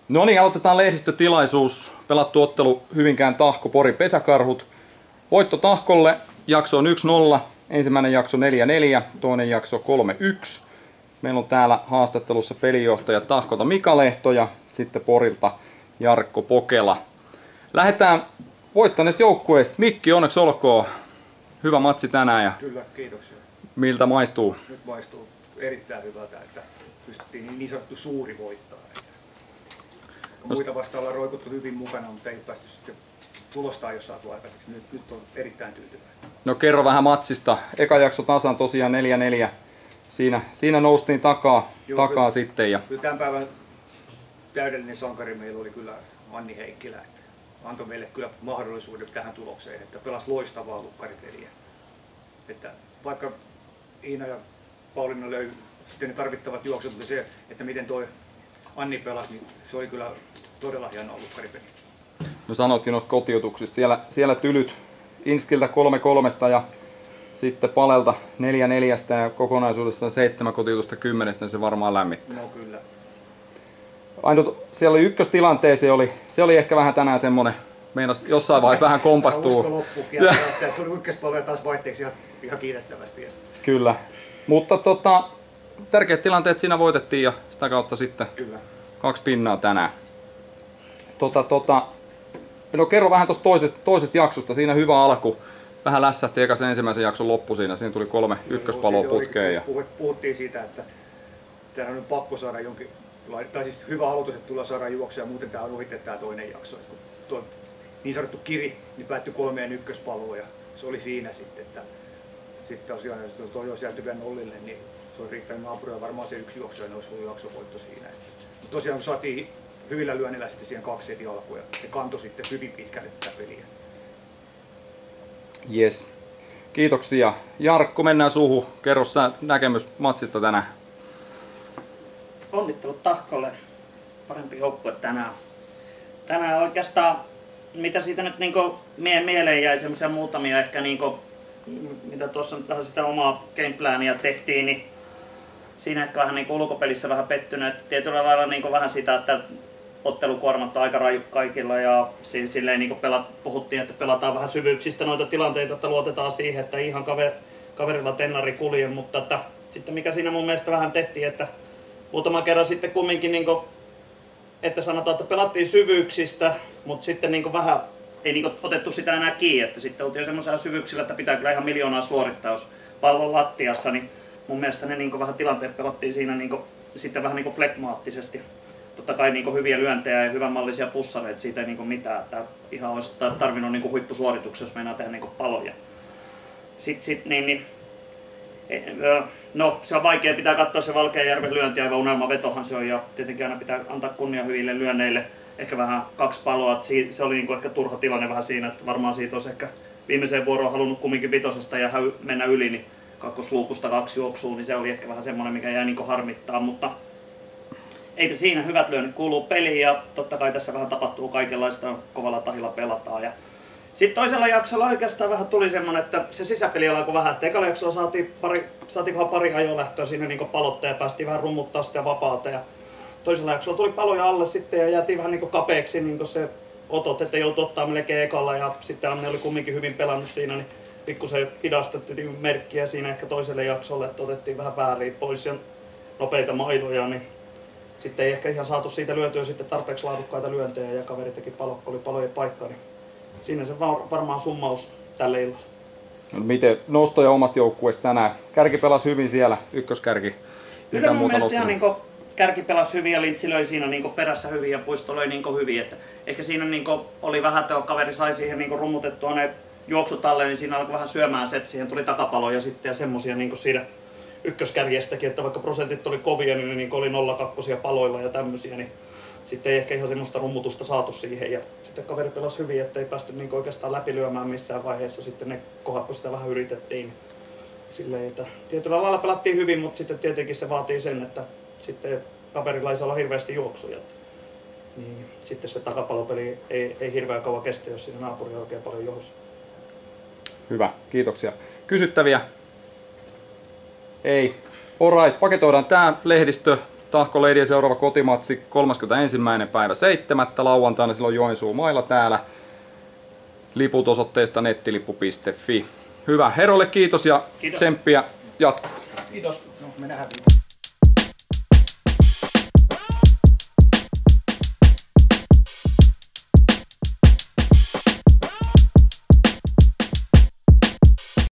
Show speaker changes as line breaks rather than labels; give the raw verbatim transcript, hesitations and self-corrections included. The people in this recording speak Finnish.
No niin, aloitetaan lehdistötilaisuus. Pelattu ottelu Hyvinkään Tahko Pori Pesäkarhut. Voitto Tahkolle, jakso on yksi nolla, ensimmäinen jakso neljä neljä, toinen jakso kolme yksi. Meillä on täällä haastattelussa pelijohtaja Tahkolta Mika Lehto ja sitten Porilta Jarkko Pokela. Lähdetään voittaneesta joukkueesta. Mikki, onneksi olkoon. Hyvä matsi tänään. Ja
kyllä, kiitoksia.
miltä maistuu?
Nyt maistuu erittäin hyvältä, että pystyttiin niin sanottu suuri voittaa. Muita vastaan ollaan roikuttu hyvin mukana, mutta ei päästy sitten tulostaa, jos saatu aikaiseksi. Nyt, nyt on erittäin tyytyväinen.
No kerro vähän matsista. Eka jakso tasan tosiaan neljä neljä. Siinä, siinä noustiin takaa, Joo, takaa kyllä, sitten. Ja
kyllä tämän päivän täydellinen sankari meillä oli kyllä Anni Heikkilä. Että antoi meille kyllä mahdollisuuden tähän tulokseen, että pelasi loistavaa lukkaripeliä. Että vaikka Iina ja Pauliina löi sitten ne tarvittavat juoksut, mutta se, että miten toi Anni pelasi, niin se oli kyllä todella hienoa lukkaripeliä.
No sanotkin noista kotiutuksista. Siellä, siellä tylyt Inskiltä kolme kolmesta ja sitten Palelta neljä neljästä ja kokonaisuudessaan seitsemän kotiutusta kymmenestä, niin se varmaan lämmittää.
No kyllä.
Ainut, siellä oli ykköstilanteeseen, oli, se oli ehkä vähän tänään semmonen, meinas jossain vaiheessa vähän kompastuu.
Usko loppuukin, että tuli ykköspalloja taas vaihteeksi ihan, ihan kiitettävästi.
Kyllä, mutta tota, tärkeät tilanteet siinä voitettiin ja sitä kautta sitten
kyllä.
Kaksi pinnaa tänään. Tota, tota, no kerro vähän tuosta toisesta, toisesta jaksosta, siinä hyvä alku. Vähän lässähti eka sen ensimmäisen jakson loppu siinä, siinä tuli kolme ykköspaloa putkeen. Ja
puhuttiin siitä, että tämähän on pakko saada jonkin, tai siis hyvä aloitus, että tullaan saada juoksia ja muuten tämä on ohitettu tämä toinen jakso. Kun tuo niin sanottu kiri niin päättyi kolmeen ykköspaloon ja se oli siinä sitten, että sitten tosiaan jos toi olisi jääty vielä nollille, niin se olisi riittänyt naapurilla varmaan se yksi juoksu ja ne olisi ollut jaksovoitto siinä. Mutta tosiaan kun saatiin hyvillä lyönnillä sitten siihen kaksi heti alkuun ja se kantoi sitten hyvin pitkälle tätä peliä.
Yes. Kiitoksia. Jarkko, mennään suhu. Kerro sä näkemys matsista tänään.
Onnittelut Tahkolle. Parempi joukkue tänään. Tänään oikeastaan, mitä siitä nyt niinku mie- mieleen jäi, semmoisia muutamia ehkä niinku, mitä tuossa nyt vähän sitä omaa gameplania tehtiin, niin siinä ehkä vähän niinku ulkopelissä vähän pettynyt. Että tietyllä lailla niinku vähän sitä, että ottelukuormat on aika raju kaikilla ja silleen niin pelat, puhuttiin, että pelataan vähän syvyyksistä noita tilanteita, että luotetaan siihen, että ihan kaver, kaverilla tennari kulje, mutta että, sitten mikä siinä mun mielestä vähän tehtiin, että muutama kerran sitten kumminkin, niin kuin, että sanotaan, että pelattiin syvyyksistä, mutta sitten niin vähän ei niin otettu sitä enää kiinni, että sitten oltiin semmoisella syvyyksillä, että pitää kyllä ihan miljoonaa suorittaa, jos pallo lattiassa, niin mun mielestä ne niin vähän tilanteet pelattiin siinä niin kuin, sitten vähän niin flegmaattisesti. Totta kai niin hyviä lyöntejä ja hyvänmallisia pussareita, siitä ei niin mitään. Että ihan olisi tarvinnut niin huippusuorituksia, jos meinaa tehdä niin paloja. Sitten, sit, niin, niin, no, se on vaikea, pitää katsoa se Valkeajärven lyönti, aivan unelmavetohan se on. Ja tietenkin aina pitää antaa kunnia hyville lyönneille. Ehkä vähän kaksi paloa, se oli niin ehkä turha tilanne vähän siinä, että varmaan siitä olisi ehkä viimeiseen vuoroon halunnut kumminkin vitosesta ja mennä yli, niin kakkosluukusta kaksi juoksua, niin se oli ehkä vähän semmoinen, mikä jäi niin harmittaa. Mutta eipä siinä, hyvät lyönnit kuuluu peliin ja totta kai tässä vähän tapahtuu kaikenlaista, kovalla tahilla pelataan. Ja sitten toisella jaksolla oikeastaan vähän tuli semmonen, että se sisäpeli alkoi vähän, että ekalla jaksolla saatiin pari, saatiinkohan pari ajolähtöä siinä niin palotta ja päästiin vähän rummuttaa sitä vapaata. Ja toisella jaksolla tuli paloja alle sitten ja jäätiin vähän niin kapeaksi niin se otot, että joutui ottaa melkein ekalla ja sitten Anne oli kumminkin hyvin pelannut siinä, niin pikkusen hidastettiin merkkiä siinä ehkä toiselle jaksolle, että otettiin vähän väärin pois ja nopeita mailoja. Niin sitten ei ehkä ihan saatu siitä lyötyä sitten tarpeeksi laadukkaita lyöntejä ja kaveri teki palo, oli palojen paikka, niin siinä se varmaan summaus tälle illalla.
No, miten nostoja omasta joukkueesta tänään? Kärki pelasi hyvin siellä, ykköskärki.
Kyllä mun mielestä ihan niin kärki pelasi hyvin ja Lintsi löi siinä niin perässä hyvin ja Puisto löi niin hyvin. Että ehkä siinä niin oli vähän, että kaveri sai siihen niin rummutettua ne juoksut alle, niin siinä alkoi vähän syömään se, että siihen tuli takapaloja sitten ja semmosia niin siinä ykköskärjestäkin, että vaikka prosentit oli kovia, niin ne niin oli nolla kaksi paloilla ja tämmöisiä, niin sitten ei ehkä ihan semmoista rummutusta saatu siihen. Ja sitten kaveri pelasi hyvin, ettei päästy niin oikeastaan läpilyömään missään vaiheessa sitten ne kohdat, kun sitä vähän yritettiin. Silleen, että tietyllä lailla pelattiin hyvin, mutta sitten tietenkin se vaatii sen, että sitten kaverilla ei saa olla hirveästi juoksuja. Niin, sitten se takapalopeli ei, ei hirveän kauan kestä, jos siinä naapuri on oikein paljon johossa.
Hyvä, kiitoksia. Kysyttäviä? Ei. Alright, paketoidaan tämä lehdistö. Tahko Leidien seuraava kotimatsi kolmaskymmenesensimmäinen päivä seitsemättä lauantaina, silloin Joensuu mailla täällä. Liput osoitteesta nettilippu piste fi. Hyvä, Herolle kiitos ja
Kiitos.
tsemppiä jatkuu.
Kiitos. No, me nähdään.